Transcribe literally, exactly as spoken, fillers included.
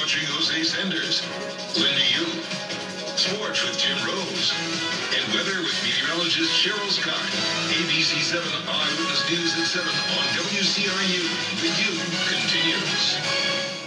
featuring Jose Sanders, Linda Yu, Sports with Jim Rose, and Weather with meteorologist Cheryl Scott. A B C seven Eyewitness News at seven on W C R U. With you continues.